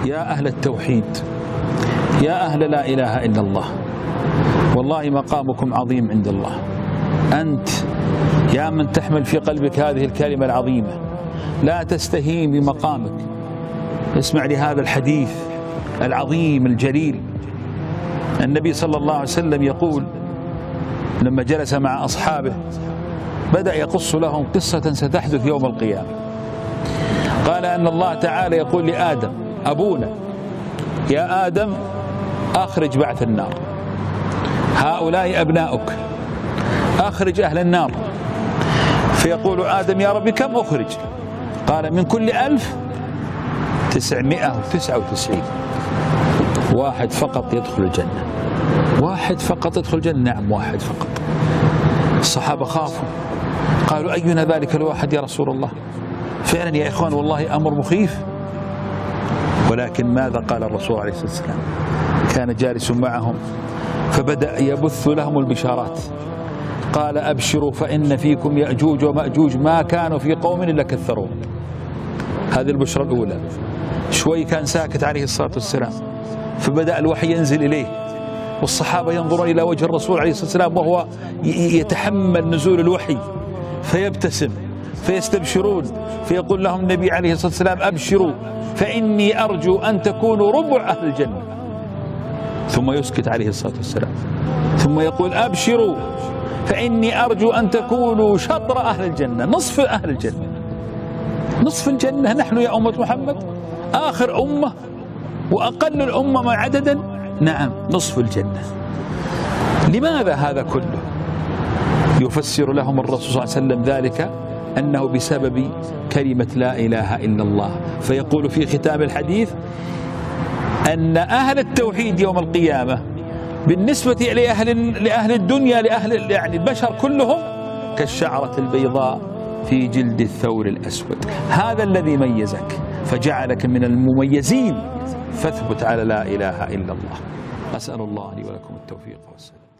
يا أهل التوحيد، يا أهل لا إله إلا الله، والله مقامكم عظيم عند الله. أنت يا من تحمل في قلبك هذه الكلمة العظيمة لا تستهين بمقامك. اسمع لهذا الحديث العظيم الجليل. النبي صلى الله عليه وسلم يقول لما جلس مع أصحابه بدأ يقص لهم قصة ستحدث يوم القيامة. قال أن الله تعالى يقول لآدم أبونا يا آدم أخرج بعث النار، هؤلاء أبناؤك أخرج أهل النار. فيقول آدم يا رب كم أخرج؟ قال من كل 1999 واحد فقط يدخل الجنة. واحد فقط يدخل الجنة؟ نعم واحد فقط. الصحابة خافوا قالوا أينا ذلك الواحد يا رسول الله؟ فعلا يا إخوان والله أمر مخيف. ولكن ماذا قال الرسول عليه الصلاة والسلام؟ كان جالس معهم فبدأ يبث لهم البشارات. قال أبشروا فإن فيكم يأجوج ومأجوج ما كانوا في قوم إلا كثروا. هذه البشرى الأولى. شوي كان ساكت عليه الصلاة والسلام فبدأ الوحي ينزل إليه والصحابة ينظرون إلى وجه الرسول عليه الصلاة والسلام وهو يتحمل نزول الوحي فيبتسم فيستبشرون. فيقول لهم النبي عليه الصلاة والسلام أبشروا فإني أرجو أن تكونوا ربع أهل الجنة. ثم يسكت عليه الصلاة والسلام ثم يقول أبشروا فإني أرجو أن تكونوا شطر أهل الجنة، نصف أهل الجنة. نصف الجنة نحن يا أمة محمد آخر أمة وأقل الأمة عددا. نعم نصف الجنة. لماذا هذا كله؟ يفسر لهم الرسول صلى الله عليه وسلم ذلك أنه بسبب كلمة لا إله إلا الله. فيقول في ختام الحديث أن أهل التوحيد يوم القيامة بالنسبة لأهل الدنيا لأهل يعني البشر كلهم كالشعرة البيضاء في جلد الثور الأسود. هذا الذي ميزك فجعلك من المميزين، فاثبت على لا إله إلا الله. أسأل الله لي ولكم التوفيق والسلام.